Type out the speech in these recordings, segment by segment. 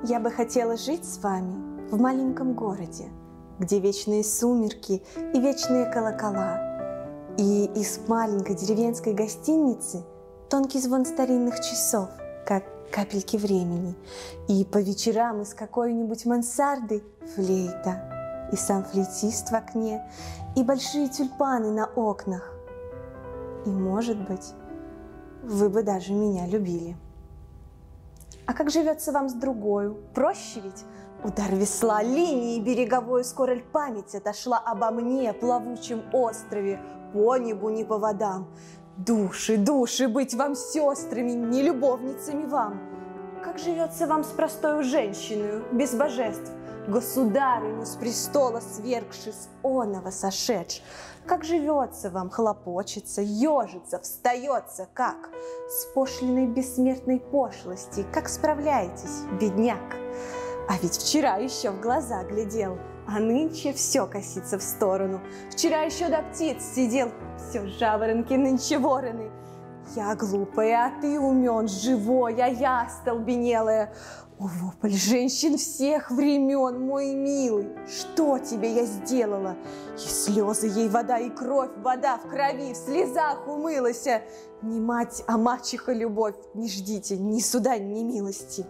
Я бы хотела жить с вами в маленьком городе, где вечные сумерки и вечные колокола, и из маленькой деревенской гостиницы тонкий звон старинных часов, как капельки времени, и по вечерам из какой-нибудь мансарды флейта, и сам флейтист в окне, и большие тюльпаны на окнах. И, может быть, вы бы даже меня любили. А как живется вам с другою? Проще ведь? Удар весла, линии береговой, скоро ль память отошла обо мне, плавучем острове, по небу, не по водам. Души, души, быть вам сестрами, не любовницами вам. Как живется вам с простою женщиной, без божеств, государыню с престола свергши, с оного сошедшь? Как живется вам, хлопочется, ежится, встается, как? С пошлиной бессмертной пошлости, как справляетесь, бедняк? А ведь вчера еще в глаза глядел, а нынче все косится в сторону. Вчера еще до птиц сидел, все жаворонки, нынче вороны. Я глупая, а ты умен, живой, а я остолбенелая. О, вопль женщин всех времен, мой милый, что тебе я сделала? И слезы ей вода, и кровь вода в крови, в слезах умылась. Не мать, а мачеха любовь, не ждите ни суда, ни милости.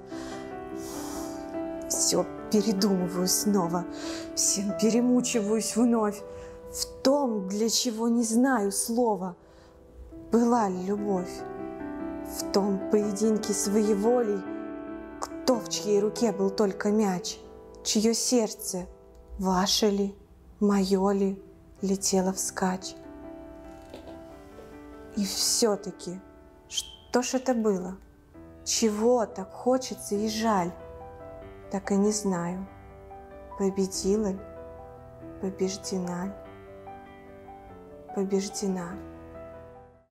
Все передумываю снова, всем перемучиваюсь вновь. В том, для чего не знаю слова, была ли любовь. В том поединке своеволий, кто в чьей руке был только мяч, чье сердце, ваше ли, мое ли, летело вскачь. И все-таки, что ж это было? Чего так хочется и жаль? Так и не знаю, победила ли, побеждена ли, побеждена.